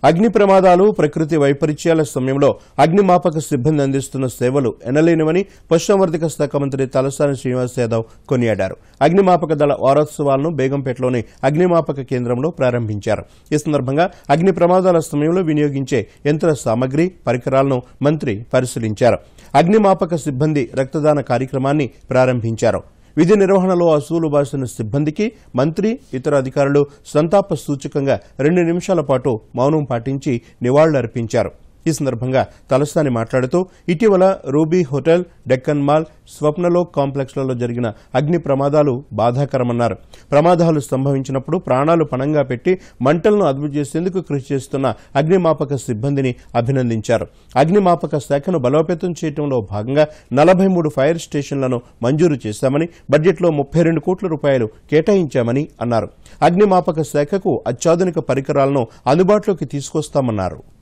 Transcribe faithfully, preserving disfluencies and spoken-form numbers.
అగ్ని ప్రమాదాలు ప్రకృతి వైపరీత్యాల సమయంలో అగ్నిమాపక సిబ్బంది అందిస్తున్న సేవలు ఎనలేనివని పశుసంవర్ధక శాఖ మంత్రి తలసాని శ్రీనివాస్ యాదవ్ కొనియాడారు. అగ్నిమాపక దళ వారోత్సవాలను బేగంపేటలోని అగ్నిమాపక కేంద్రంలో ప్రారంభించారు. ఈ సందర్భంగా అగ్ని ప్రమాదాల సమయంలో వినియోగించే యంత్ర సామగ్రి పరికరాలను మంత్రి పరిశీలించారు. అగ్నిమాపక సిబ్బంది రక్తదాన కార్యక్రమాన్ని ప్రారంభించారు. విధి నిర్వహణలో అసూలు బాసిన సిబ్బందికి మంత్రి ఇతర అధికారులు సంతాప సూచకంగా రెండు నిమిషాల పాటు మౌనం పాటించి నివాళులర్పించారు. ఈ సందర్భంగా తలసాని మాట్లాడుతూ ఇటీవల Ruby hotel, Deccan mall, Swapnalok కాంప్లెక్స్లలో జరిగిన అగ్ని ప్రమాదాలు బాధాకరమన్నారు. ప్రమాదాలు సంభవించినప్పుడు ప్రాణాలు పణంగా పెట్టి మంటలను అదుపు చేసేందుకు కృషి చేస్తున్న అగ్నిమాపక సిబ్బందిని అభినందించారు. అగ్నిమాపక శాఖను బలోపేతం చేయడంలో భాగంగా నలభై మూడు ఫైర్ స్టేషన్లను మంజూరు చేశామని, బడ్జెట్లో ముప్పై రెండు కోట్ల రూపాయలు కేటాయించామని అన్నారు. అగ్నిమాపక శాఖకు అత్యాధునిక పరికరాలను అందుబాటులోకి తీసుకొస్తామన్నారు.